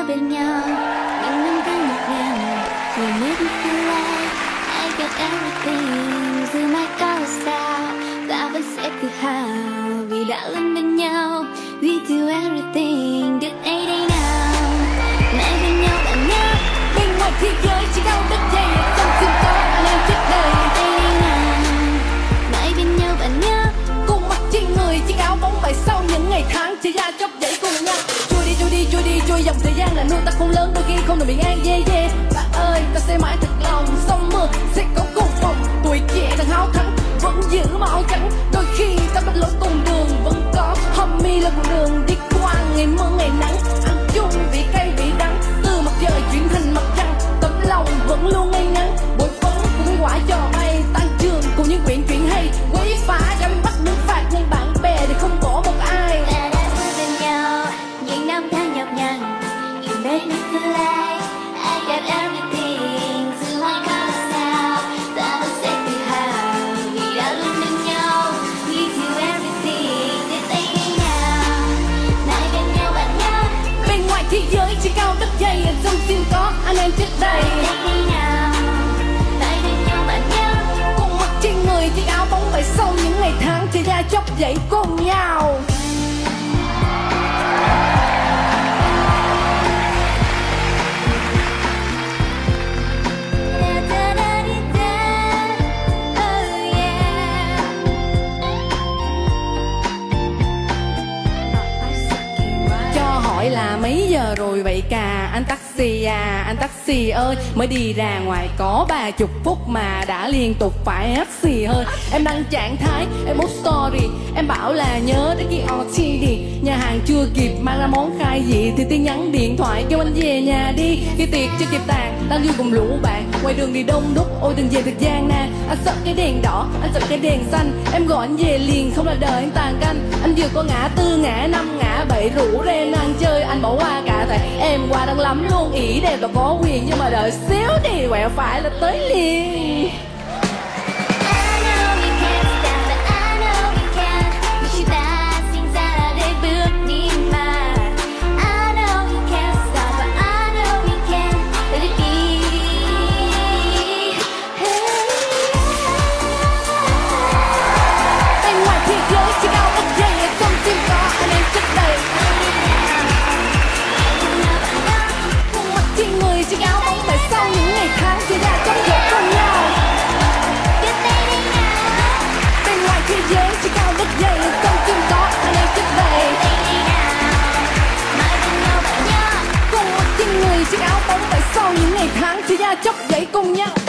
bên nhau những năm tháng nhọc nhằn. You make me feel like I got everything. Dù mai có sao ta vẫn sẽ tự hào vì đã luôn bên nhau. We do everything được ấy đây nào. Mãi bên nhau bạn nhớ. Bên ngoài thế giới chỉ cao đất dày, trong tim có anh em trước đời đây nào. Mãi bên nhau bạn nhớ. Cùng mặt trên người chiếc áo bóng bẩy sau những ngày tháng chỉ ra chốc dậy cùng nhau. Trôi đi trôi dòng thời gian là nuôi ta không lớn, đôi khi không được bình an. Yeah yeah bạn ơi, ta sẽ mãi thật lòng. Sông mưa sẽ có cùng phòng, tuổi trẻ đang háo thắng vẫn giữ màu trắng. Đôi khi ta bắt lỗi cùng đường, vẫn có homie là cùng đường đi qua ngày mưa ngày nắng. Ăn chung vị cay vị đắng, từ mặt trời chuyển thành mặt trăng. Tấm lòng vẫn luôn ngay ngắn, bội phấn cũng quả trò may. Tan trường cùng những chuyện hay, quấy phá đắm bắt nước phạt, nhưng bạn bè thì không bỏ một ai. Ta đã vui bên nhau những năm tháng nhọc nhằn. You make me feel like I got everything. Dù mai có sao ta vẫn sẽ tự hào vì đã luôn bên nhau. We do everything đến đây đây nào. Mãi bên nhau bạn nhớ. Bên ngoài thế giới chỉ cao đất dày, ở trong tim có anh em trước đây. Đây đây nào. Mãi bên nhau bạn nhớ. Cùng mặc trên người chiếc áo bóng bẩy sau những ngày tháng chỉ ra chốc dậy cùng nhau. Là mấy giờ rồi vậy cà anh taxi à, anh taxi ơi, mới đi ra ngoài có 30 phút mà đã liên tục phải hắt xì hơi. Em đăng trạng thái, em post story, em bảo là nhớ đến cái OTD. Nhà hàng chưa kịp mang ra món khai vị thì tin nhắn điện thoại kêu anh về nhà đi. Khi tiệc chưa kịp tàn, đang vui cùng lũ bạn, ngoài đường đi đông đúc, ôi từng về thật gian nan. Anh sợ cái đèn đỏ, anh sợ cái đèn xanh, em gọi anh về liền không là đợi anh tàn canh. Anh vừa có ngã tư, ngã năm, ngã bảy rủ rê ăn chơi, anh bỏ qua cả thầy em qua đang lắm luôn. Ý đẹp là có quyền nhưng mà đợi xíu đi, quẹo phải là tới liền. Chiếc áo bóng bẩy sau những ngày tháng chỉ ra chốc dậy cùng nhau. Bên ngoài thế giới chỉ cao đất dày, trong tim có anh em trước đây. Cùng mặc trên người chiếc áo bóng bẩy sau những ngày tháng chỉ ra chốc dậy cùng nhau.